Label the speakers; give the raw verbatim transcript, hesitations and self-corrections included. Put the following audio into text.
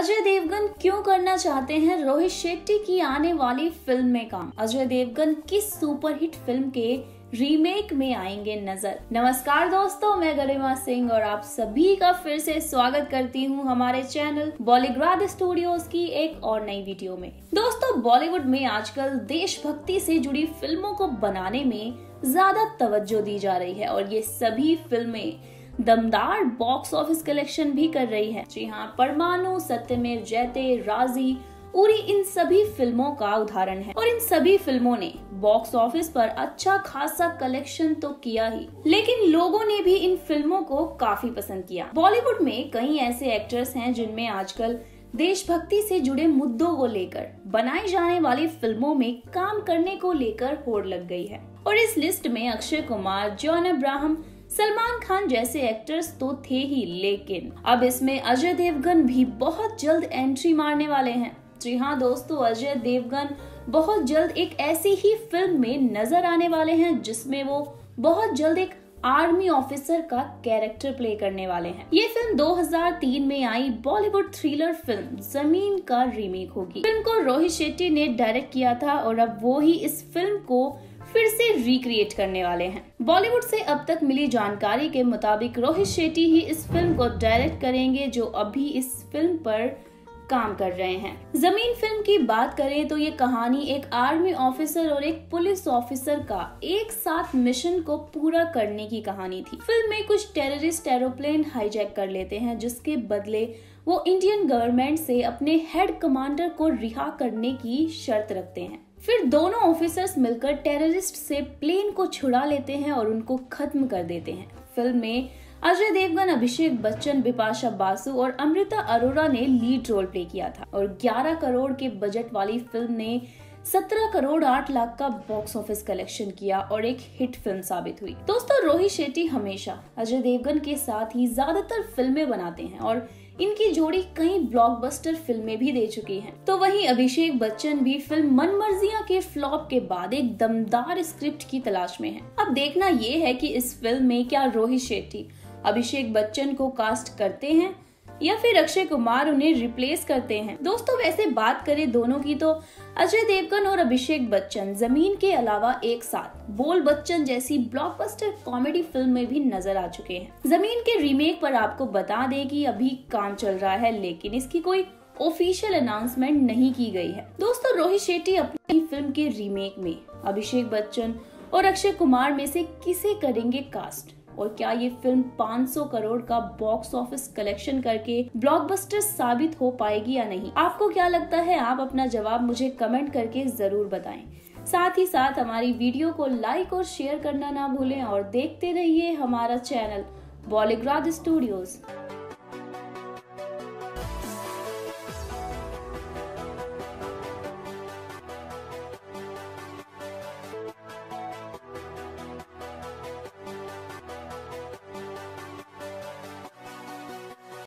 Speaker 1: अजय देवगन क्यों करना चाहते हैं रोहित शेट्टी की आने वाली फिल्म में काम? अजय देवगन किस सुपरहिट फिल्म के रीमेक में आएंगे नजर? नमस्कार दोस्तों, मैं गरिमा सिंह और आप सभी का फिर से स्वागत करती हूं हमारे चैनल बॉलीग्राड स्टूडियोज की एक और नई वीडियो में। दोस्तों, बॉलीवुड में आजकल देशभक्ति से जुड़ी फिल्मों को बनाने में ज्यादा तवज्जो दी जा रही है और ये सभी फिल्में दमदार बॉक्स ऑफिस कलेक्शन भी कर रही है। जी हाँ, परमाणु, सत्यमेव जयते, राजी, उरी इन सभी फिल्मों का उदाहरण है और इन सभी फिल्मों ने बॉक्स ऑफिस पर अच्छा खासा कलेक्शन तो किया ही, लेकिन लोगों ने भी इन फिल्मों को काफी पसंद किया। बॉलीवुड में कई ऐसे एक्टर्स हैं जिनमें आजकल देशभक्ति से जुड़े मुद्दों को लेकर बनाई जाने वाली फिल्मों में काम करने को लेकर होड़ लग गई है और इस लिस्ट में अक्षय कुमार, जॉन अब्राहम, सलमान खान जैसे एक्टर्स तो थे ही, लेकिन अब इसमें अजय देवगन भी बहुत जल्द एंट्री मारने वाले हैं। जी हाँ दोस्तों, अजय देवगन बहुत जल्द एक ऐसी ही फिल्म में नजर आने वाले हैं जिसमें वो बहुत जल्द एक आर्मी ऑफिसर का कैरेक्टर प्ले करने वाले हैं। ये फिल्म दो हज़ार तीन में आई बॉलीवुड थ्रिलर फिल्म जमीन का रीमेक होगी। फिल्म को रोहित शेट्टी ने डायरेक्ट किया था और अब वो ही इस फिल्म को फिर से रिक्रिएट करने वाले हैं। बॉलीवुड से अब तक मिली जानकारी के मुताबिक रोहित शेट्टी ही इस फिल्म को डायरेक्ट करेंगे जो अभी इस फिल्म पर काम कर रहे हैं। जमीन फिल्म की बात करें तो ये कहानी एक आर्मी ऑफिसर और एक पुलिस ऑफिसर का एक साथ मिशन को पूरा करने की कहानी थी। फिल्म में कुछ टेररिस्ट एरोप्लेन हाईजैक कर लेते हैं जिसके बदले वो इंडियन गवर्नमेंट से अपने हेड कमांडर को रिहा करने की शर्त रखते हैं। फिर दोनों ऑफिसर्स मिलकर टेररिस्ट से प्लेन को छुड़ा लेते हैं और उनको खत्म कर देते हैं। फिल्म में अजय देवगन, अभिषेक बच्चन, बिपाशा बासु और अमृता अरोरा ने लीड रोल प्ले किया था और ग्यारह करोड़ के बजट वाली फिल्म ने सत्रह करोड़ आठ लाख का बॉक्स ऑफिस कलेक्शन किया और एक हिट फिल्म साबित हुई। दोस्तों, रोहित शेट्टी हमेशा अजय देवगन के साथ ही ज्यादातर फिल्में बनाते हैं और इनकी जोड़ी कई ब्लॉकबस्टर फिल्में भी दे चुकी हैं। तो वहीं अभिषेक बच्चन भी फिल्म मनमर्जियां के फ्लॉप के बाद एक दमदार स्क्रिप्ट की तलाश में हैं। अब देखना ये है कि इस फिल्म में क्या रोहित शेट्टी अभिषेक बच्चन को कास्ट करते हैं या फिर अक्षय कुमार उन्हें रिप्लेस करते हैं। दोस्तों, वैसे बात करें दोनों की तो अजय देवगन और अभिषेक बच्चन जमीन के अलावा एक साथ बोल बच्चन जैसी ब्लॉकबस्टर कॉमेडी फिल्म में भी नजर आ चुके हैं। जमीन के रीमेक पर आपको बता दें कि अभी काम चल रहा है, लेकिन इसकी कोई ऑफिशियल अनाउंसमेंट नहीं की गई है। दोस्तों, रोहित शेट्टी अपनी फिल्म के रीमेक में अभिषेक बच्चन और अक्षय कुमार में से किसे करेंगे कास्ट और क्या ये फिल्म पाँच सौ करोड़ का बॉक्स ऑफिस कलेक्शन करके ब्लॉकबस्टर साबित हो पाएगी या नहीं? आपको क्या लगता है? आप अपना जवाब मुझे कमेंट करके जरूर बताएं। साथ ही साथ हमारी वीडियो को लाइक और शेयर करना ना भूलें और देखते रहिए हमारा चैनल बॉलीग्राड स्टूडियोज।